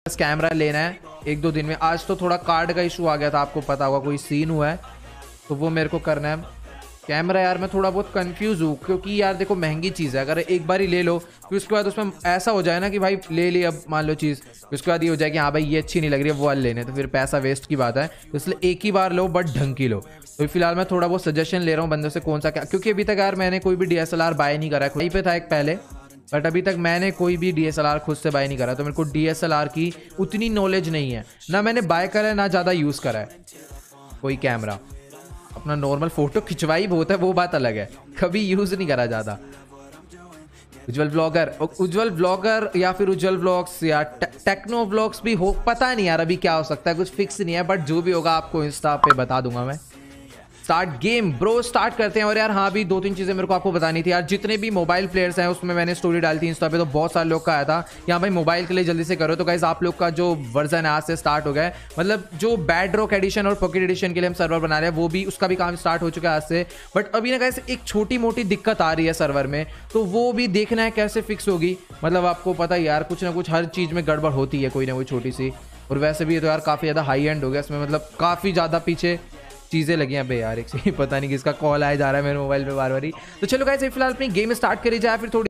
Camera लेना है 1-2 दिन में। आज तो थोड़ा कार्ड का इशू आ गया था, आपको पता होगा, कोई सीन हुआ है तो वो मेरे को करना है। कैमरा यार मैं थोड़ा बहुत कंफ्यूज हूँ, क्योंकि यार देखो महंगी चीज़ है, अगर एक बार ही ले लो फिर उसके बाद उसमें ऐसा हो जाए ना कि भाई ले ली अब मान लो चीज़, उसके बाद ये हो जाए कि हाँ भाई ये अच्छी नहीं लग रही है वो वाले लेने, तो फिर पैसा वेस्ट की बात है। तो इसलिए एक ही बार लो बट ढंग की लो। तो फिलहाल मैं थोड़ा बहुत सजेशन ले रहा हूँ बंदों से कौन सा क्या, क्योंकि अभी तक यार मैंने कोई भी DSLR बाय नहीं करा है। वहीं पे था एक पहले, बट अभी तक मैंने कोई भी DSLR खुद से बाय नहीं करा, तो मेरे को DSLR की उतनी नॉलेज नहीं है, ना मैंने बाय करा है ना ज़्यादा यूज़ करा है कोई कैमरा। अपना नॉर्मल फोटो खिंचवाई बहुत है, वो बात अलग है, कभी यूज़ नहीं करा ज़्यादा। उज्जवल ब्लॉगर या फिर उज्जवल व्लॉग्स या टेक्नो व्लॉग्स भी हो, पता नहीं यार अभी क्या हो सकता है, कुछ फिक्स नहीं है, बट जो भी होगा आपको इंस्टा पे बता दूंगा मैं। स्टार्ट गेम ब्रो, स्टार्ट करते हैं। और यार हाँ भी 2-3 चीज़ें मेरे को आपको बतानी थी यार। जितने भी मोबाइल प्लेयर्स हैं उसमें मैंने स्टोरी डाली थी इंस्टा पे, तो बहुत सारे लोग का आया था कि हाँ भाई मोबाइल के लिए जल्दी से करो। तो गाइस आप लोग का जो वर्जन है आज से स्टार्ट हो गया है, मतलब जो बैड रॉक एडिशन और पॉकेट एडिशन के लिए हम सर्वर बना रहे हैं वो भी, उसका भी काम स्टार्ट हो चुका है आज से। बट अभी ना गाइस एक छोटी मोटी दिक्कत आ रही है सर्वर में, तो वो भी देखना है कैसे फिक्स होगी। मतलब आपको पता ही यार कुछ ना कुछ हर चीज़ में गड़बड़ होती है कोई ना कोई छोटी सी। और वैसे भी ये तो यार काफ़ी ज़्यादा हाई एंड हो गया इसमें, मतलब काफ़ी ज़्यादा पीछे चीज़ें लगी हैं बे यार। एक से पता नहीं किसका कॉल आया जा रहा है मेरे मोबाइल पे बार बार ही। तो चलो गाइस फिलहाल अपनी गेम स्टार्ट करी जाए, फिर थोड़ी